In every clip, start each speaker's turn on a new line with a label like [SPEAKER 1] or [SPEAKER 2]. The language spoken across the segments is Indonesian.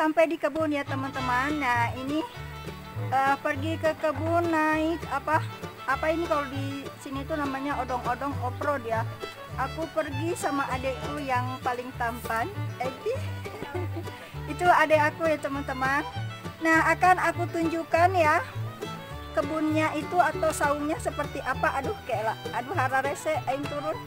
[SPEAKER 1] sampai di kebun ya teman-teman. Nah ini pergi ke kebun naik apa ini kalau di sini tuh namanya odong-odong off-road ya. Aku pergi sama adekku yang paling tampan, itu adek aku ya teman-teman. Nah akan aku tunjukkan ya kebunnya itu atau saungnya seperti apa. Aduh hararese aing turun.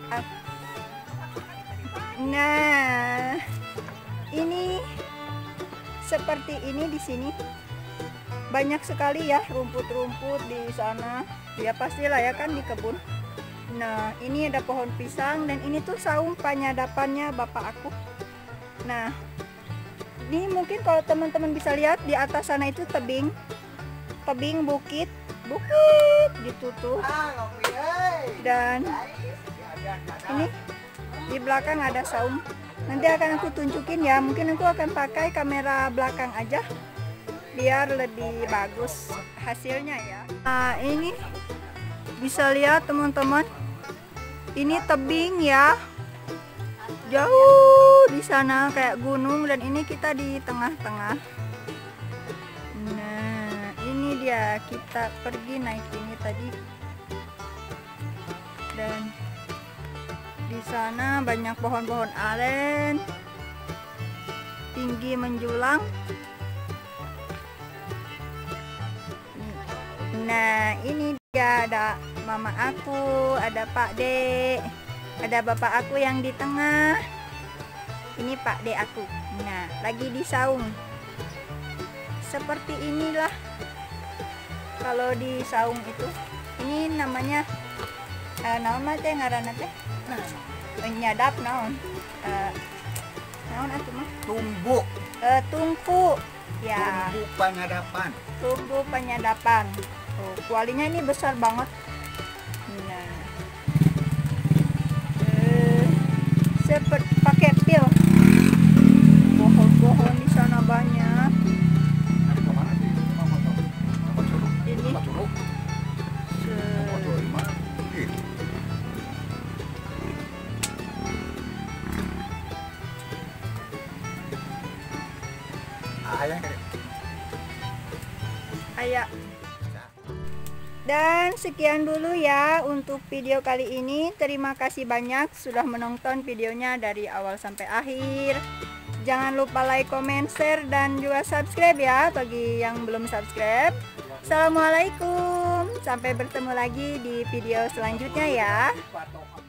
[SPEAKER 1] Nah ini seperti ini di sini. Banyak sekali ya rumput-rumput di sana. Ya pastilah ya kan di kebun. Nah ini ada pohon pisang dan ini tuh saung penyadapannya bapak aku. Nah ini mungkin kalau teman-teman bisa lihat di atas sana itu tebing bukit gitu tuh. Dan ini di belakang ada saung. Nanti akan aku tunjukin ya. Mungkin aku akan pakai kamera belakang aja biar lebih bagus hasilnya ya. Nah ini bisa lihat teman-teman, ini tebing ya, jauh di sana kayak gunung dan ini kita di tengah-tengah. Nah ini dia, kita pergi naik ini tadi dan di sana banyak pohon-pohon aren tinggi menjulang. Nah ini dia, ada mama aku, ada Pak D, ada bapak aku yang di tengah. Ini Pak D aku. Nah lagi di saung. Seperti inilah kalau di saung itu. Ini namanya naon teh ngaranna teh? Penyadap naon? Naon atuh mah? Tungku. Ya. Tungku penyadapan. Oh, kualinya ini besar banget. Nah, seperti pakai pil. Pohon-pohon di sana banyak. Ini. Ayah. Dan sekian dulu ya untuk video kali ini. Terima kasih banyak sudah menonton videonya dari awal sampai akhir. Jangan lupa like, comment, share, dan juga subscribe ya bagi yang belum subscribe. Assalamualaikum. Sampai bertemu lagi di video selanjutnya ya.